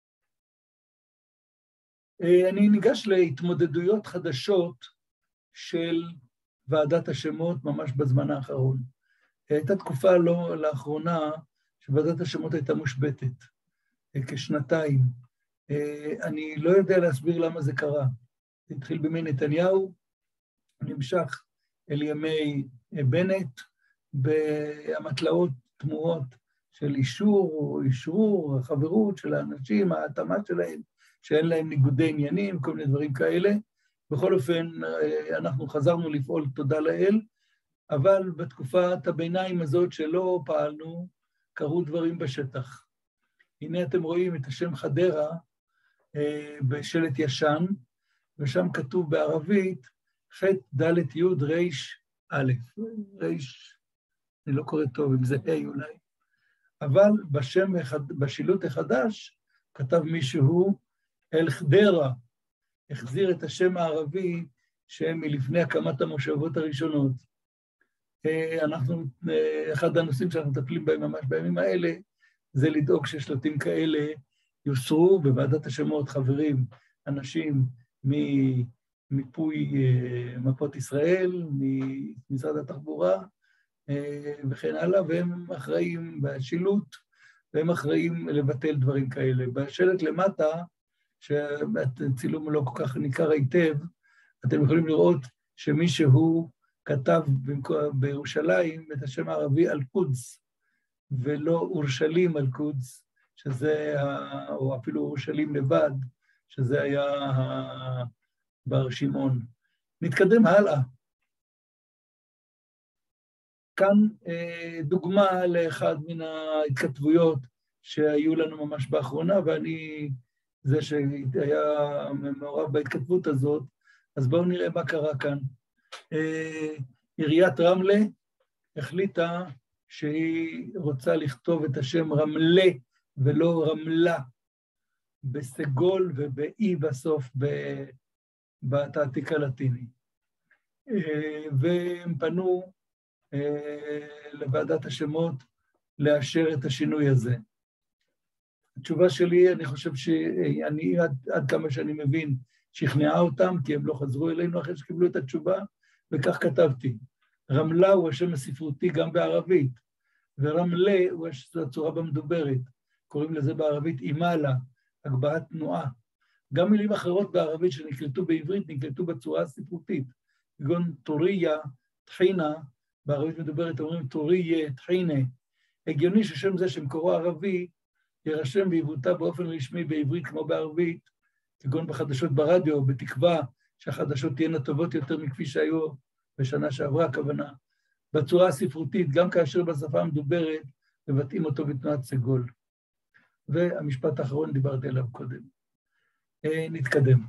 אני ניגש להתמודדויות חדשות של ועדת השמות ממש בזמן האחרון. הייתה תקופה לא לאחרונה שוועדת השמות הייתה מושבתת, כשנתיים. אני לא יודע להסביר למה זה קרה. זה התחיל בימי נתניהו, נמשך אל ימי בנט, בהמטלאות תמורות של אישור או אישרור, החברות של האנשים, ההתאמה שלהם, שאין להם ניגודי עניינים, כל מיני דברים כאלה. בכל אופן, אנחנו חזרנו לפעול תודה לאל, אבל בתקופת הביניים הזאת שלא פעלנו, קרו דברים בשטח. הנה אתם רואים את השם חדרה בשלט ישן, ושם כתוב בערבית, ח' ד' י' ר' א', ר', אני לא קורא טוב, אם זה ה' אולי, אבל בשם, בשילוט החדש, כתב מישהו, אל חדרה, החזיר את השם הערבי, שהם מלפני הקמת המושבות הראשונות. אנחנו, אחד הנושאים שאנחנו מטפלים בהם ממש בימים האלה, זה לדאוג ששלטים כאלה יוסרו בוועדת השמות, חברים, אנשים ממיפוי מפות ישראל, ממשרד התחבורה, וכן הלאה, והם אחראים בשילוט, והם אחראים לבטל דברים כאלה. בשלט למטה, שהצילום לא כל כך ניכר היטב, אתם יכולים לראות שמישהו כתב בירושלים את השם הערבי על קודס, ולא אורשלים על קודס, שזה, או אפילו אורשלים לבד, שזה היה בר שמעון. נתקדם הלאה. כאן דוגמה לאחד מן ההתכתבויות שהיו לנו ממש באחרונה, ואני זה שהיה מעורב בהתכתבות הזאת, אז בואו נראה מה קרה כאן. עיריית רמלה החליטה שהיא רוצה לכתוב את השם רמלה ולא רמלה, בסגול ובאי בסוף בתעתיק הלטיני. והם פנו לוועדת השמות לאשר את השינוי הזה. התשובה שלי, אני חושב שאני עד, עד כמה שאני מבין, שכנעה אותם, כי הם לא חזרו אלינו אחרי שקיבלו את התשובה, וכך כתבתי. רמלה הוא השם הספרותי גם בערבית, ורמלה הוא הצורה במדוברת. קוראים לזה בערבית אימאלה, הגבהת תנועה. גם מילים אחרות בערבית שנקלטו בעברית, נקלטו בצורה הספרותית. כגון טוריה, טחינה, בערבית מדוברת אומרים טוריה, טחינה. הגיוני ששם זה שמקורו ערבי, יירשם בעברתה באופן רשמי בעברית כמו בערבית, כגון בחדשות ברדיו, בתקווה שהחדשות תהיינה טובות יותר מכפי שהיו בשנה שעברה, הכוונה. בצורה הספרותית, גם כאשר בשפה המדוברת, מבטאים אותו בתנועת סגול. והמשפט האחרון דיברתי עליו קודם. נתקדם.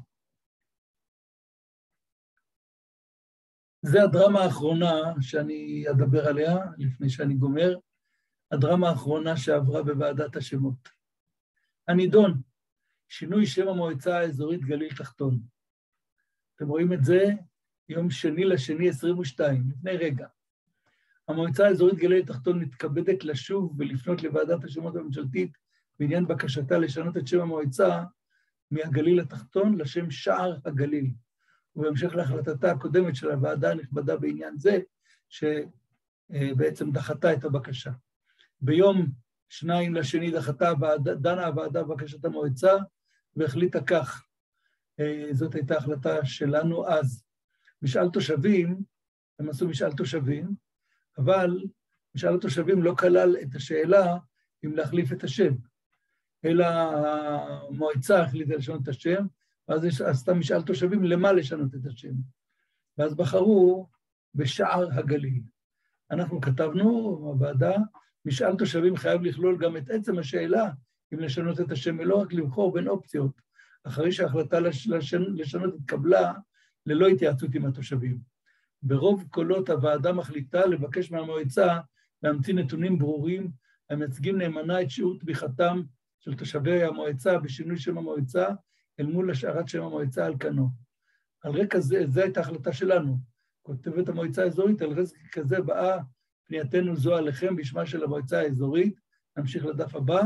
זה הדרמה האחרונה שאני אדבר עליה, לפני שאני גומר, הדרמה האחרונה שעברה בוועדת השמות. הנידון, שינוי שם המועצה האזורית גליל תחתון. אתם רואים את זה יום שני לשני עשרים ושתיים, לפני רגע. המועצה האזורית גליל תחתון מתכבדת לשוב ולפנות לוועדת השמות הממשלתית בעניין בקשתה לשנות את שם המועצה מהגליל התחתון לשם שער הגליל. ובהמשך להחלטתה הקודמת של הוועדה הנכבדה בעניין זה, שבעצם דחתה את הבקשה. ביום שניים לשני דחתה הוועדה, דנה הוועדה בבקשת המועצה, והחליטה כך. זאת הייתה החלטה שלנו אז. משאל תושבים, הם עשו משאל תושבים, אבל משאל התושבים לא כלל את השאלה אם להחליף את השם, אלא המועצה החליטה לשנות את השם, ואז עשתה משאל תושבים למה לשנות את השם. ואז בחרו בשער הגליל. אנחנו כתבנו, הוועדה, משאל תושבים חייב לכלול גם את עצם השאלה אם לשנות את השם, ולא רק לבחור בין אופציות, אחרי שההחלטה לשנות התקבלה ללא התייעצות עם התושבים. ברוב קולות הוועדה מחליטה לבקש מהמועצה להמציא נתונים ברורים, המייצגים נאמנה את שיעור תמיכתם של תושבי המועצה בשינוי שם המועצה, אל מול השארת שם המועצה על כנו. על רקע זה, זו הייתה החלטה שלנו. כותבת המועצה האזורית, על רקע כזה באה פנייתנו זו עליכם בשמה של המועצה האזורית. נמשיך לדף הבא.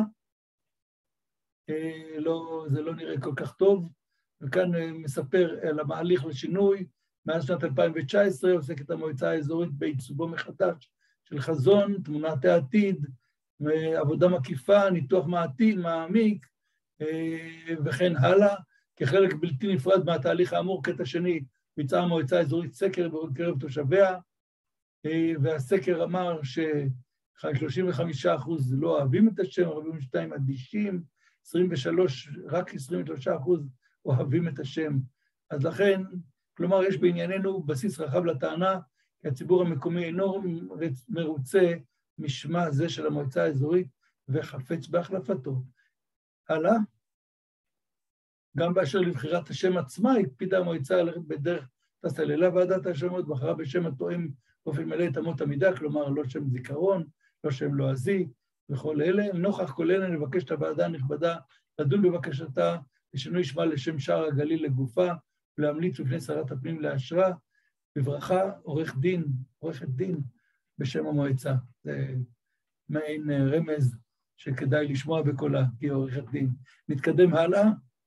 אה, לא, זה לא נראה כל כך טוב. וכאן אה, מספר על המהליך לשינוי. מאז שנת אלפיים תשע עשרה עוסקת המועצה האזורית בעיצובו מחדש של חזון, תמונת העתיד, עבודה מקיפה, ניתוח מעתיד, מעמיק, וכן הלאה. כחלק בלתי נפרד מהתהליך האמור, קטע שני, ביצעה המועצה האזורית סקר בקרב תושביה, והסקר אמר ש-שלושים וחמישה אחוז לא אוהבים את השם, ארבעים ושתיים אדישים, עשרים ושלוש, רק עשרים ושלושה אחוז אוהבים את השם. אז לכן, כלומר, יש בענייננו בסיס רחב לטענה, כי הציבור המקומי אינו מרוצה משמה זה של המועצה האזורית, וחפץ בהחלפתו. הלאה. גם באשר לבחירת השם עצמה, הקפידה המועצה ללכת בדרך תסללה ועדת השמות, בחרה בשם התואם באופן מלא את אמות המידה, כלומר לא שם זיכרון, לא שם לועזי, וכל אלה. נוכח כל אלה נבקש את הוועדה הנכבדה לדון בבקשתה לשינוי שמה לשם שער הגליל לגופה, ולהמליץ בפני שרת הפנים לאשרה. בברכה, עורך דין, עורכת דין בשם המועצה. זה מעין רמז שכדאי לשמוע בקולה, כי עורכת דין. נתקדם הלאה.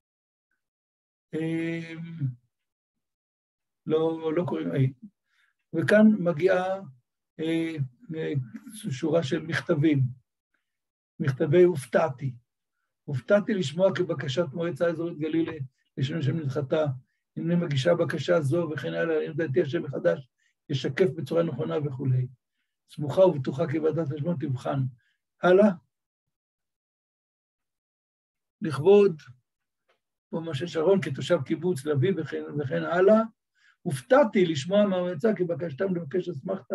לא, לא קוראים, וכאן מגיעה שורה של מכתבים. מכתבי הופתעתי. הופתעתי לשמוע כבקשת מועצה האזורית גליל לשינוי שם נדחתה. אם אני מגישה בקשה זו וכן הלאה, אם דעתי השם מחדש, ישקף בצורה נכונה וכו'. סמוכה ובטוחה כי ועדת השמות תבחן. הלאה. לכבוד פה משה שרון כתושב קיבוץ לביא וכן, וכן הלאה. הופתעתי לשמוע מהמועצה כי בקשתם לבקש אסמכתה,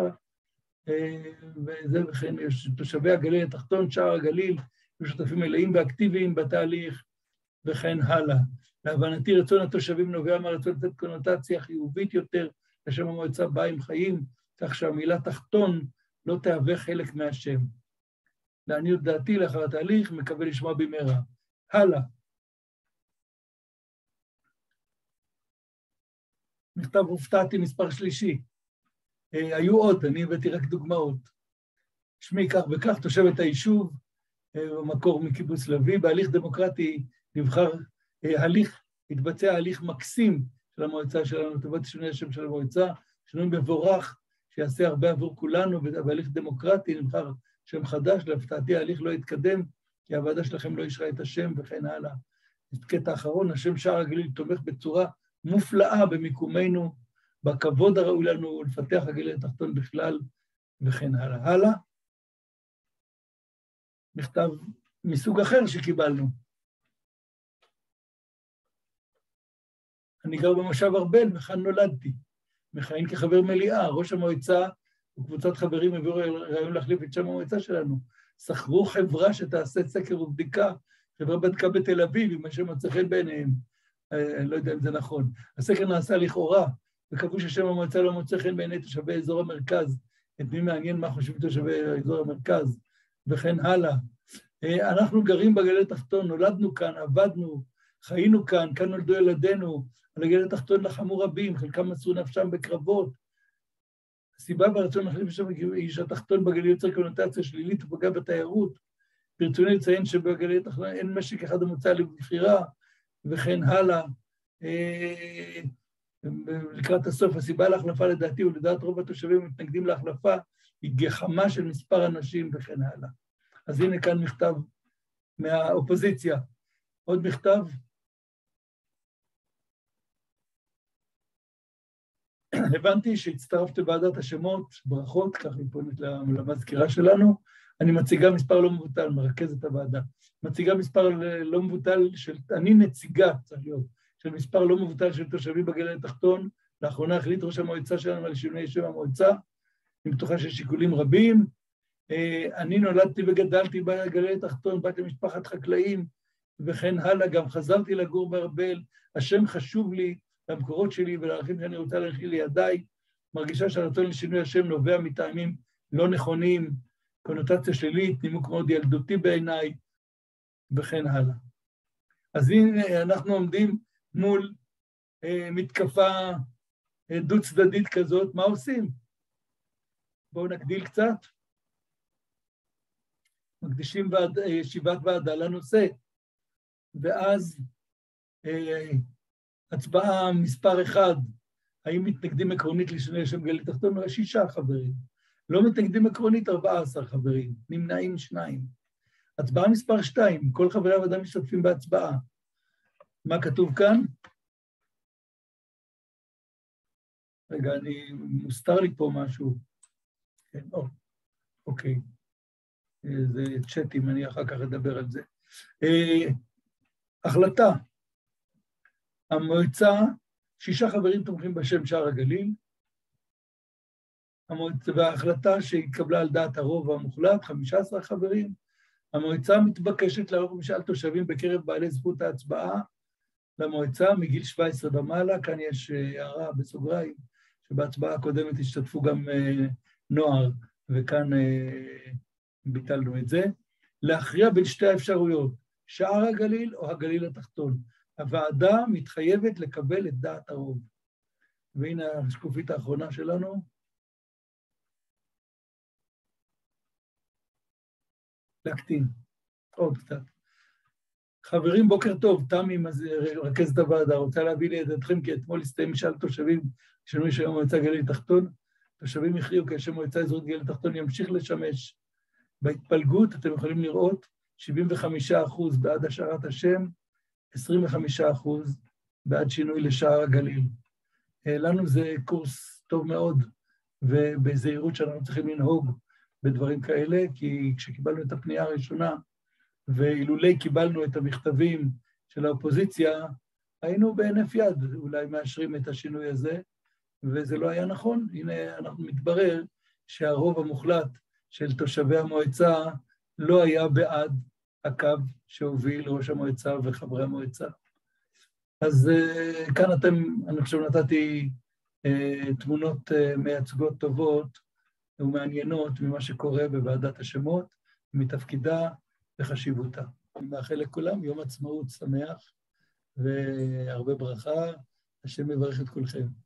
וזה וכן, יש תושבי הגליל התחתון, שער הגליל, ושותפים מלאים ואקטיביים בתהליך, וכן הלאה. להבנתי רצון התושבים נובע מהרצון לתת קונוטציה חיובית יותר, לשם המועצה באה עם חיים, כך שהמילה תחתון לא תהווה חלק מהשם. לעניות דעתי לאחר התהליך, מקווה לשמוע במהרה. הלאה. מכתב הופתעתי מספר שלישי. אה, היו עוד, אני הבאתי רק דוגמאות. שמי כך וכך, תושבת היישוב, אה, במקור מקיבוץ לביא, בהליך דמוקרטי נבחר, אה, הליך, התבצע הליך מקסים של המועצה שלנו, לטובת שינוי השם של המועצה, שינוי מבורך, שיעשה הרבה עבור כולנו, בהליך דמוקרטי, נבחר שם חדש, להפתעתי ההליך לא יתקדם, כי הוועדה שלכם לא אישרה את השם וכן הלאה. את קטע האחרון, השם שער הגליל תומך בצורה מופלאה במיקומנו, בכבוד הראוי לנו לפתח הגליל התחתון בכלל וכן הלאה. הלאה. מכתב מסוג אחר שקיבלנו. אני גר במושב ארבל, וכאן נולדתי. מכהן כחבר מליאה, ראש המועצה וקבוצת חברים הביאו רעיון להחליף את שם המועצה שלנו. שכרו חברה שתעשה סקר ובדיקה, חברה בדקה בתל אביב, עם השם מצא חן בעיניהם. אני לא יודע אם זה נכון. הסקר נעשה לכאורה, וקבעו ששם המועצה לא מוצא חן בעיני תושבי אזור המרכז. את מי מעניין מה חושבים תושבי אזור המרכז, וכן הלאה. אנחנו גרים בגליל התחתון, נולדנו כאן, עבדנו, חיינו כאן, כאן נולדו ילדינו, על הגליל התחתון לחמו רבים, חלקם מסרו נפשם בקרבות. הסיבה והרצון להחליף שם היא שהתחתון בגליל יוצר קונוטציה שלילית ופגע בתיירות. ברצוני לציין שבגליל התחתון אין משק אחד המוצע לבחירה, וכן הלאה. לקראת הסוף, הסיבה להחלפה לדעתי ולדעת רוב התושבים המתנגדים להחלפה, היא גחמה של מספר אנשים וכן הלאה. אז הנה כאן מכתב מהאופוזיציה. עוד מכתב. הבנתי שהצטרפת לוועדת השמות, ברכות, ככה היא פונית למזכירה שלנו. אני מציגה מספר לא מבוטל, מרכזת הוועדה. מציגה מספר לא מבוטל של, אני נציגה, צריך להיות, של מספר לא מבוטל של תושבים בגליל התחתון. לאחרונה החליט ראש המועצה שלנו על שינוי שם המועצה, אני בטוחה שיש שיקולים רבים. אני נולדתי וגדלתי בגליל התחתון, באתי למשפחת חקלאים, וכן הלאה, גם חזרתי לגור בארבל. השם חשוב לי, למקורות שלי ולערכים שאני רוצה להנחיל לידיי. מרגישה שהרצון לשינוי השם נובע מטעמים לא נכונים, קונוטציה שלילית, נימוק מאוד ילדותי בעיניי, וכן הלאה. אז הנה אנחנו עומדים מול אה, מתקפה אה, דו צדדית כזאת, מה עושים? בואו נגדיל קצת. מקדישים ועד, אה, ישיבת ועדה לנושא, ואז אה, הצבעה מספר אחד, האם מתנגדים עקרונית לשינוי שם גליל תחתון? שישה חברים. לא מתנגדים עקרונית, ארבעה עשר חברים. נמנעים שניים. הצבעה מספר שתיים, כל חברי הוועדה משתתפים בהצבעה. מה כתוב כאן? רגע, אני מוסתר לי פה משהו. כן, או, אוקיי. זה צ'אטים, אני אחר כך אדבר על זה. אה, החלטה. המועצה, שישה חברים תומכים בשם שער הגליל, המועצה, וההחלטה שהתקבלה על דעת הרוב המוחלט, חמישה עשר חברים, המועצה מתבקשת לערוך משאל תושבים בקרב בעלי זכות ההצבעה למועצה מגיל שבע עשרה ומעלה, כאן יש הערה בסוגריים, שבהצבעה הקודמת השתתפו גם נוער, וכאן ביטלנו את זה, להכריע בין שתי האפשרויות, שער הגליל או הגליל התחתון. הוועדה מתחייבת לקבל את דעת הרוב. והנה השקופית האחרונה שלנו. להקטין. עוד קצת. חברים, בוקר טוב. תמי, רכזת הוועדה, רוצה להביא לידיעתכם כי אתמול הסתיים משאל תושבים שינוי שם מועצה גליל תחתון. תושבים הכריעו כי השם מועצה אזורית גליל תחתון ימשיך לשמש. בהתפלגות אתם יכולים לראות שבעים וחמישה אחוז בעד השארת השם, עשרים וחמישה אחוז בעד שינוי לשער הגליל. לנו זה קורס טוב מאוד, ובזהירות שאנחנו צריכים לנהוג בדברים כאלה, כי כשקיבלנו את הפנייה הראשונה, ואילולי קיבלנו את המכתבים של האופוזיציה, היינו בהינף יד, אולי מאשרים את השינוי הזה, וזה לא היה נכון. הנה אנחנו מתברר שהרוב המוחלט של תושבי המועצה לא היה בעד הקו שהוביל ראש המועצה וחברי המועצה. אז uh, כאן אתם, אני חושב נתתי uh, תמונות uh, מייצגות טובות ומעניינות ממה שקורה בוועדת השמות, מתפקידה וחשיבותה. אני מאחל לכולם יום עצמאות שמח והרבה ברכה, השם יברך את כולכם.